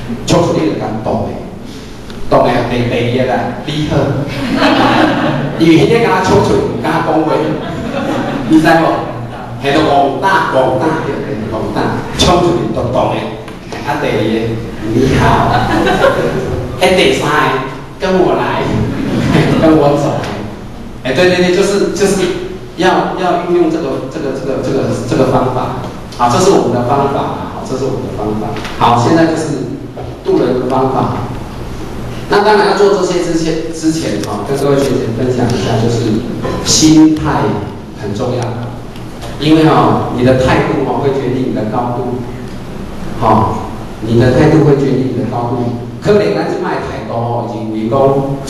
冲出你就敢动的，动的第二啦，你好，因为迄个敢冲出，唔敢讲话，你知无？系到王大，冲出去就动的。啊，第二个你好，迄第三个跟我来，跟我走。哎，对，就是要运用这个方法。好，这是我们的方法。好，这是我们的方法。好，现在就是渡人的方法。那当然要做这些之前，跟各位学姐分享一下，就是心态很重要。因为你的态度会决定你的高度，你的态度会决定你的高度。可能咱即摆态度已经为讲，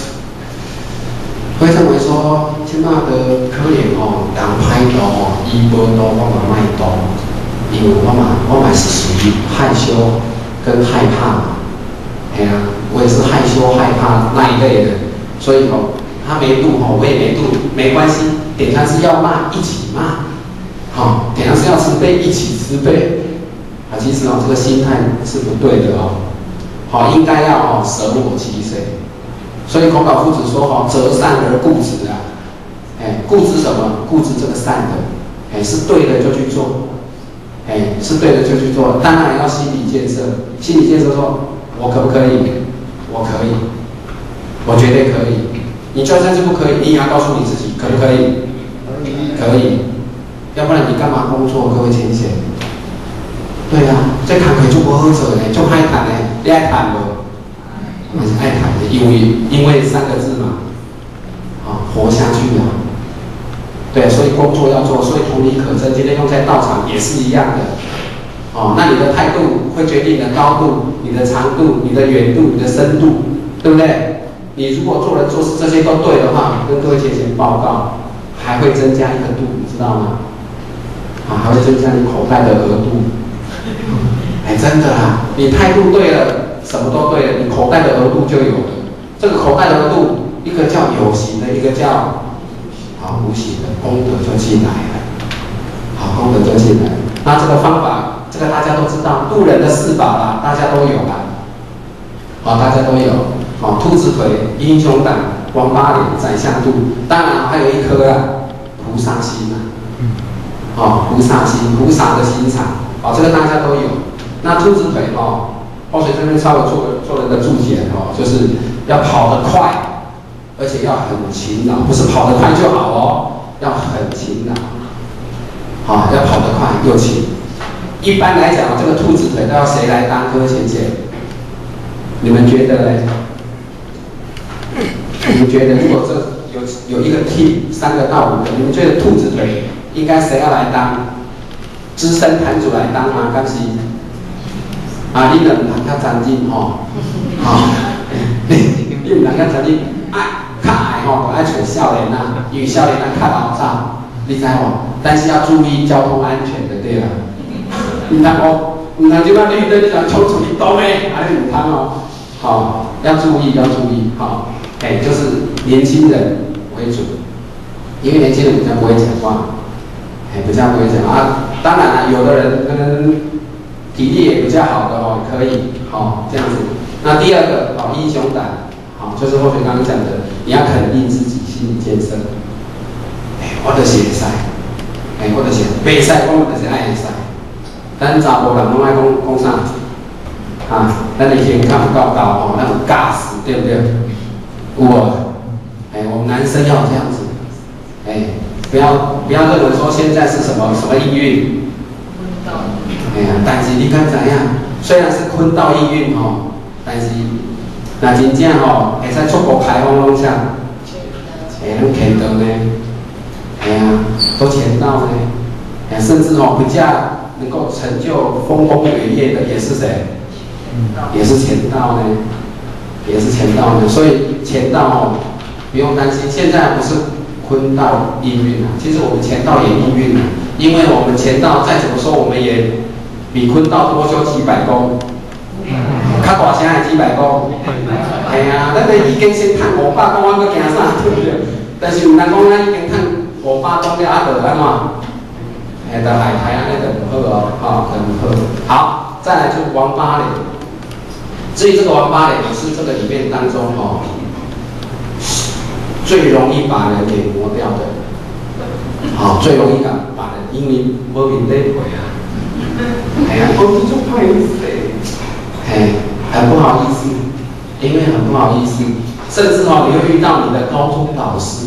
会认为说，即摆的可能人歹度伊无度，我嘛卖度，因为我嘛是属于害羞跟害怕，哎呀，我也是害羞害怕那一类的，所以他没度我也没度，没关系，点上是要骂一起骂。好，点上是要吃备，一起吃备。其实这个心态是不对的好，应该要舍我其谁。所以孔老夫子说择善而固执啊，固执什么？固执这个善的，是对的就去做，是对的就去做。当然要心理建设，心理建设说，我可不可以？我可以，我绝对可以。你就算是不可以，你也要告诉你自己，可不可以？可以。要不然你干嘛工作？各位浅显，对啊，这谈可就不好做呢，就爱谈呢，你爱谈不？我是爱谈的，因为三个字嘛，活下去啊。对，所以工作要做，所以同理可证，今天用在道场也是一样的。那你的态度会决定你的高度、你的长度、你的远度、你的深度，对不对？你如果做人做事这些都对的话，跟各位浅显报告，还会增加一个度，你知道吗？还会增加你口袋的额度，真的啦！你态度对了，什么都对了，你口袋的额度就有了。这个口袋的额度，一个叫有形的，一个叫无形的，功德就进来了。功德就进来了。那这个方法，这个大家都知道，渡人的四法啦，大家都有啦。大家都有。兔子腿、英雄胆、王八脸、宰相肚，当然还有一颗菩萨心菩萨心，菩萨的心肠，这个大家都有。那兔子腿泡水这边稍微做了一个注解就是要跑得快，而且要很勤劳，不是跑得快就好要很勤劳，要跑得快又勤。一般来讲，这个兔子腿都要谁来当？各位浅显，你们觉得呢？你们觉得如果有一个 team 3个到5个，你们觉得兔子腿应该谁要来当？资深坛主来当吗？敢是？你两人较残忍你唔能较残忍，较矮就爱找少年因为少年较老早，你知无？但是要注意交通安全的，对啦。唔通即摆绿灯就冲出去动安尼唔通要注意，就是年轻人为主，因为年轻人比较不会讲话，比较不会讲当然了，有的人可能体力也比较好的可以这样子。那第二个英雄胆，就是或许刚刚讲的，你要肯定自己，心理建设。我就是会使，我就是袂使讲，就是爱会使。咱查甫人拢爱讲啥？咱的胸腔有够高那种尬死，对不对？有我们男生要这样子，不要认为说现在是什么应运，但是你敢知影？虽然是坤道应运但是那真正会使出国开放拢啥？拢签到呢，都签到呢，甚至比较能够成就丰功伟业的也是谁？也是签到呢，所以签到不用担心，现在不是坤道应运其实我们签到也应运因为我们签到再怎么说我们也比坤道多修几百公，较大声的几百公，咱的已经先赚500公，我搁惊啥对不对？但是唔通讲咱已经赚500公了，就安怎？就海安尼就唔好很好。好，再来就王八脸。 至于这个王八脸是这个里面当中最容易把人给磨掉的，最容易把人，因为无面对陪啊，哎呀，我这就怕意思，很不好意思，因为很不好意思，甚至你会遇到你的高中导师，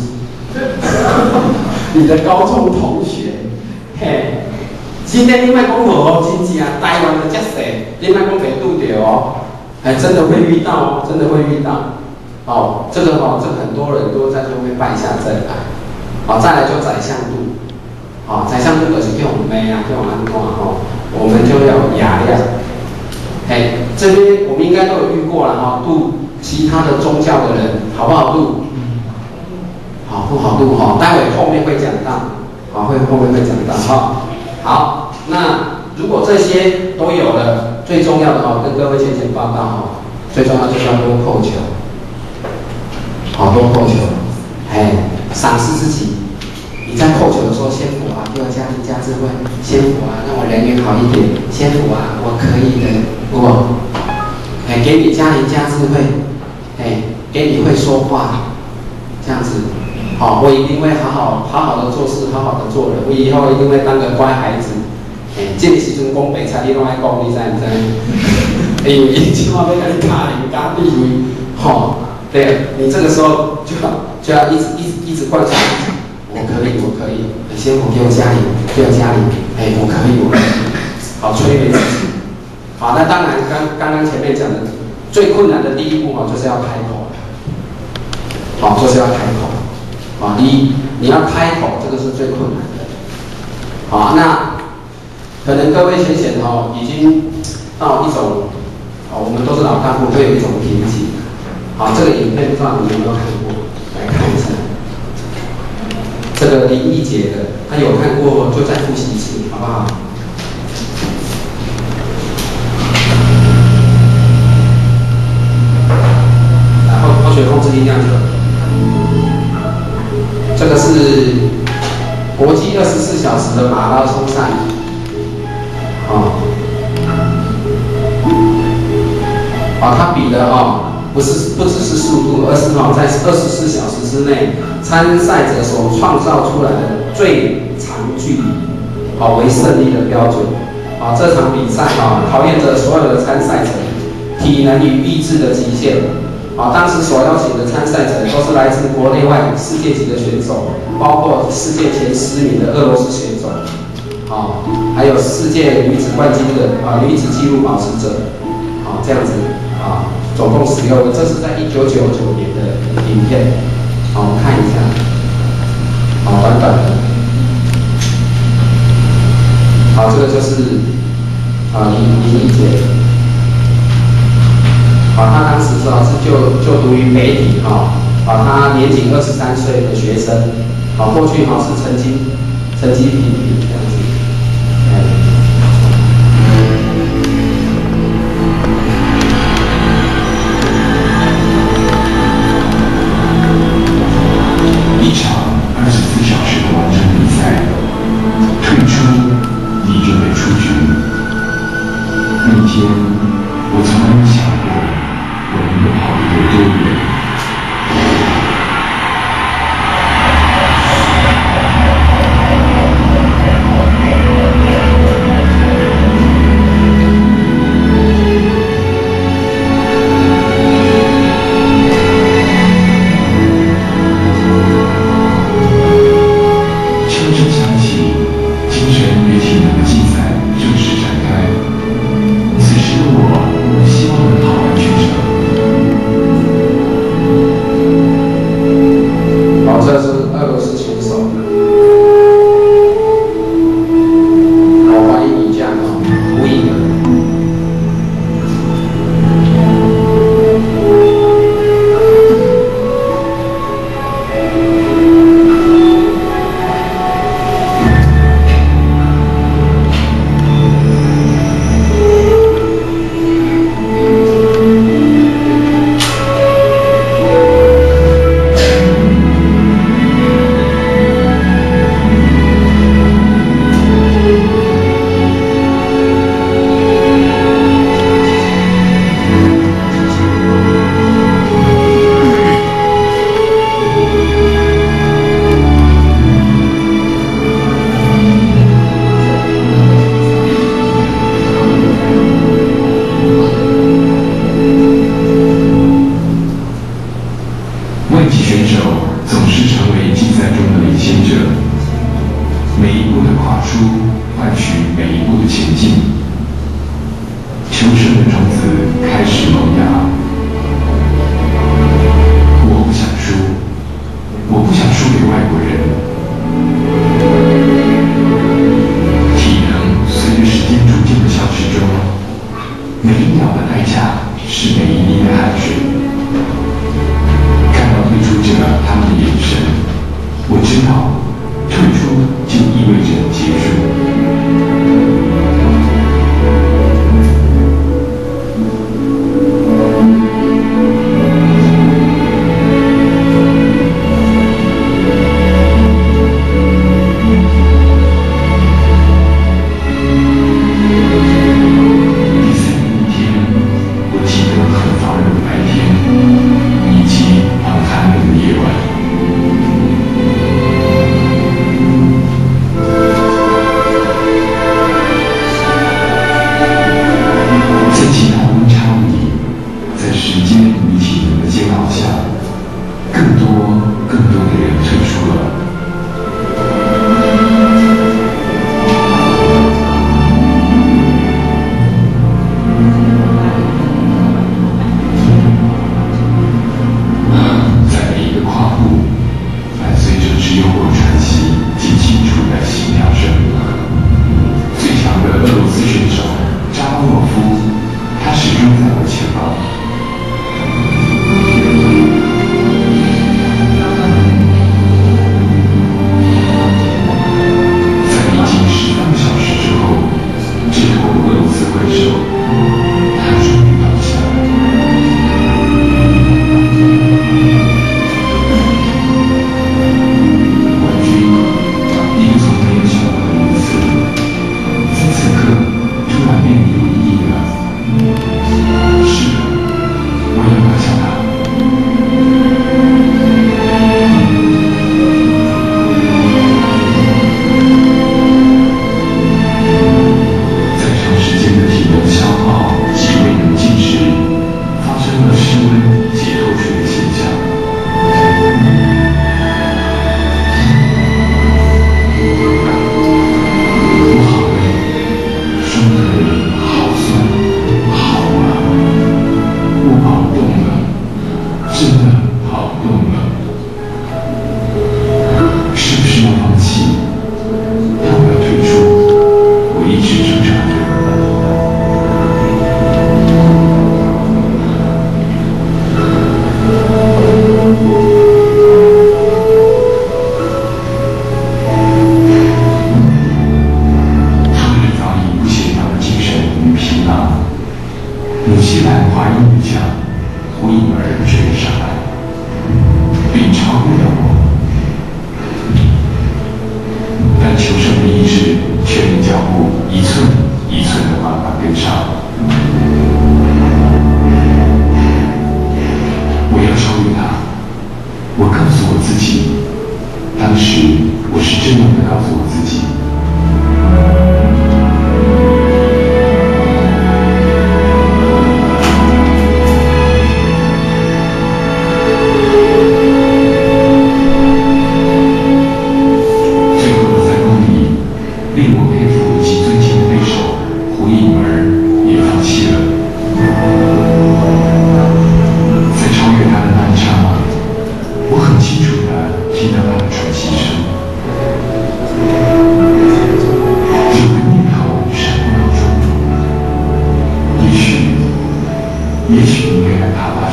你的高中同学，今天你莫讲无真正台湾的这些，你莫讲袂拄到真的会遇到真的会遇到。这个很多人都在这边败下阵来。再来就宰相肚，宰相肚就是叫我们妹啊，叫我们安怎我们就要有雅量。这边我们应该都有遇过了度其他的宗教的人好不好度？好不好度待会后面会讲到，后面会讲到好，那如果这些都有了，最重要的跟各位前报告最重要就是要多叩求。多叩求，赏识自己。你在叩求的时候，先佛给我加力加智慧，先佛让我人缘好一点，先佛我可以的，给你加力加智慧，给你会说话，这样子，我一定会好好的做事，好好的做人，我以后一定会当个乖孩子，这个时阵讲白菜，你拢爱讲，你知唔知？因为伊起码要甲你加人加地位，对，你这个时候就要一直灌输自己，我可以，先佛给我加油，我可以，催眠自己，那当然刚刚前面讲的最困难的第一步就是要开口，就是要开口，你要开口，这个是最困难的，那可能各位先贤已经到一种，我们都是老干部，会有一种瓶颈。这个影片不知道你有没有看过？来看一下，这个林忆杰的，他有看过就再复习一次，好不好？然后科学控制力量者，这个是国际24小时的马拉松赛，他比的不只是速度，而是在24小时之内，参赛者所创造出来的最长距离，为胜利的标准。这场比赛考验着所有的参赛者体能与意志的极限。当时所邀请的参赛者都是来自国内外世界级的选手，包括世界前10名的俄罗斯选手，还有世界女子冠军的女子纪录保持者，这样子总共16位，这是在1999年的影片，我们看一下，短短的，这个就是林忆杰，他当时是就读于北体，他年仅23岁的学生，过去是成绩平平这样子， 一场24小时的完成比赛，退出你就得出局。那天我从来没想过我能够跑得有多远。 要的代价是每一滴的汗水。看到退出者他们的眼神，我知道退出就意味着结束。也许应该让他吧。